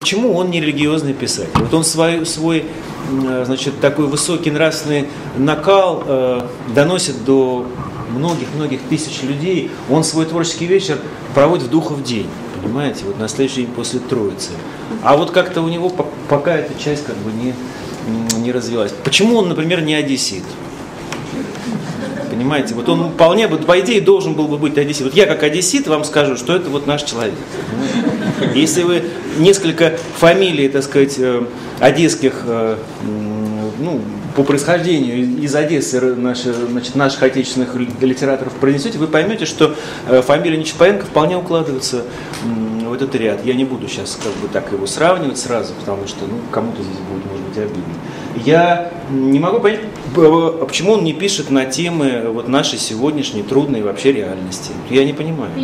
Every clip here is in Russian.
Почему он не религиозный писатель? Вот он свой значит, такой высокий нравственный накал доносит до многих тысяч людей. Он свой творческий вечер проводит в Духов день, понимаете, вот на следующий день после Троицы. А вот как-то у него пока эта часть как бы не развилась. Почему он, например, не одессит? Понимаете, вот он вполне, вот, по идее, должен был бы быть одессит. Вот я как одессит вам скажу, что это вот наш человек. Если вы несколько фамилий, так сказать, одесских, ну, по происхождению из Одессы наших отечественных литераторов произнесете, вы поймете, что фамилия Нечапаенко вполне укладывается в этот ряд. Я не буду сейчас как бы так его сравнивать сразу, потому что кому-то здесь будет, может быть, обидно. Я не могу понять, почему он не пишет на темы вот нашей сегодняшней трудной вообще реальности. Я не понимаю.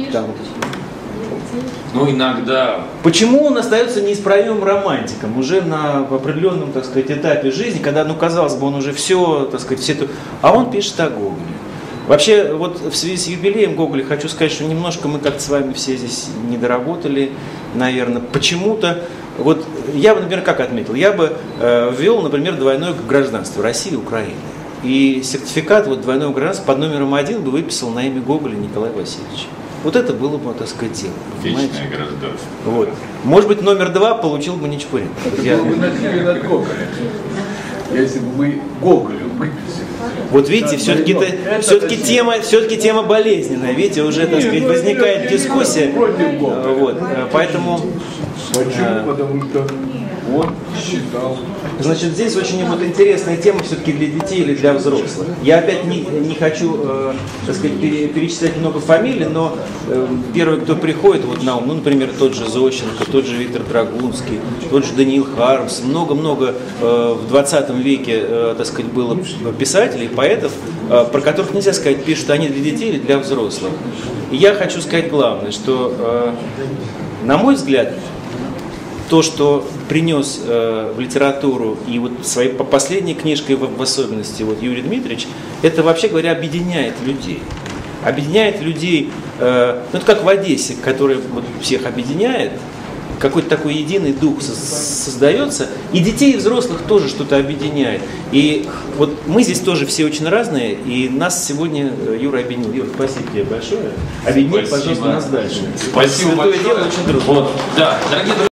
Ну, иногда. Почему он остается неисправимым романтиком уже на определенном, так сказать, этапе жизни, когда, казалось бы, он уже все, так сказать, а он пишет о Гоголе. Вообще, вот в связи с юбилеем Гоголя хочу сказать, что немножко мы как-то с вами все здесь недоработали, наверное. Почему-то, вот я бы, например, как отметил, я бы ввел, например, двойное гражданство России и Украины. И сертификат вот двойного гражданства под номером 1 бы выписал на имя Гоголя Николая Васильевича. Вот это было бы, так сказать, дело. Вечное гражданство. Вот. Может быть, номер 2 получил бы Нечапаенко. Вы начали над Гоголем. Если бы мы Гоголю выписали. Вот видите, все-таки тема болезненная. Видите, уже, так сказать, возникает дискуссия. Вот. Поэтому. Почему? Потому что он считал. Значит, здесь очень вот интересная тема все-таки для детей или для взрослых. Я опять не хочу, так сказать, перечислять много фамилий, но первый, кто приходит вот на ум, например, тот же Зощенко, тот же Виктор Драгунский, тот же Даниил Хармс, много-много в 20 веке, так сказать, было писателей, поэтов, про которых нельзя сказать, пишут они для детей или для взрослых. И я хочу сказать главное, что, на мой взгляд, то, что принес в литературу и вот своей последней книжкой в особенности вот Юрий Дмитриевич, это, вообще говоря, объединяет людей. Объединяет людей, это как в Одессе, который вот всех объединяет, какой-то такой единый дух создается, и детей, и взрослых тоже что-то объединяет. И вот мы здесь тоже все очень разные, и нас сегодня Юра объединил. Юра, спасибо тебе большое. Объедини, пожалуйста, нас дальше. Спасибо большое. Дело очень трудно. Вот, да, дорогие друзья.